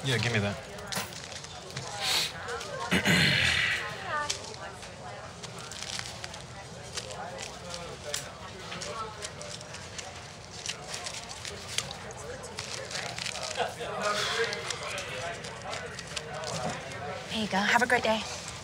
Yeah, give me that. Here you go. Have a great day.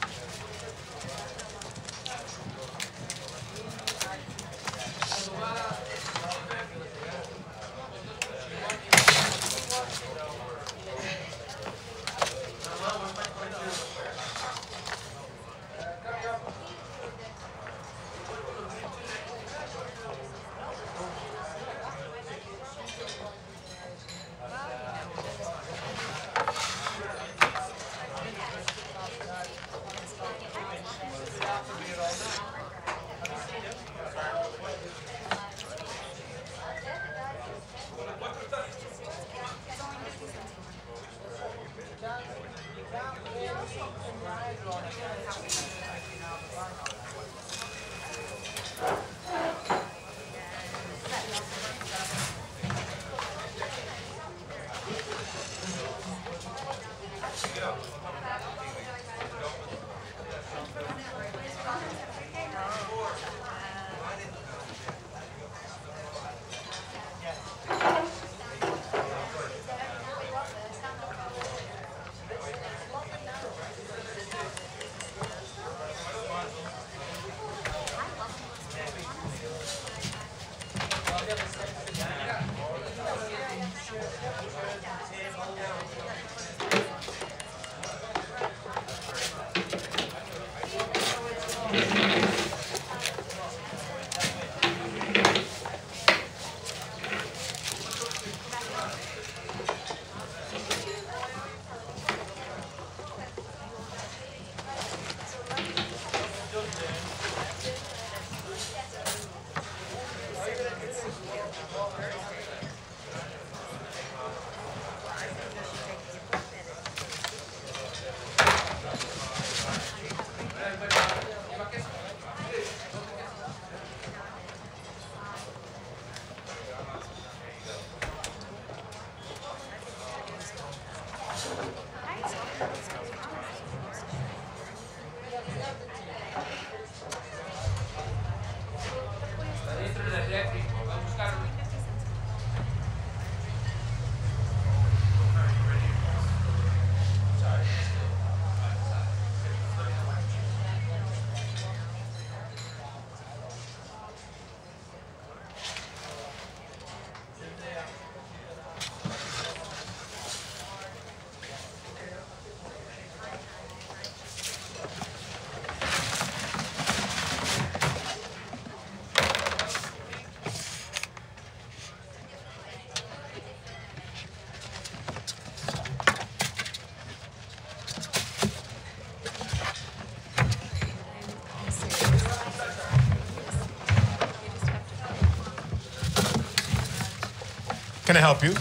Can I help you?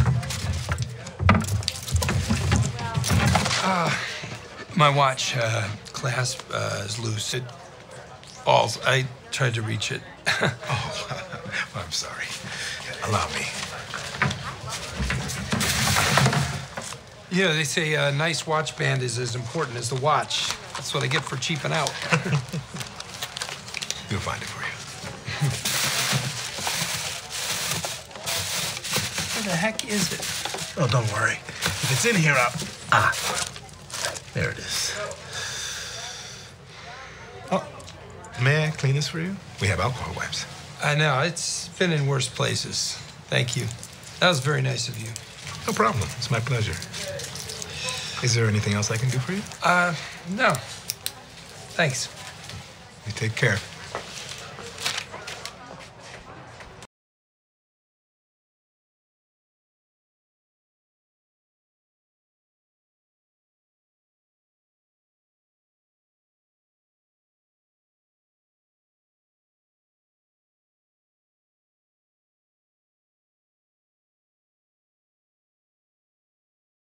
My watch clasp is loose. It falls. I tried to reach it. Oh, I'm sorry. Allow me. You know, they say a nice watch band is as important as the watch. That's what I get for cheaping out. We'll find it for you. Where the heck is it? Oh, don't worry. If it's in here, there it is. Oh, may I clean this for you? We have alcohol wipes. I know. It's been in worse places. Thank you. That was very nice of you. No problem. It's my pleasure. Is there anything else I can do for you? No. Thanks. You take care.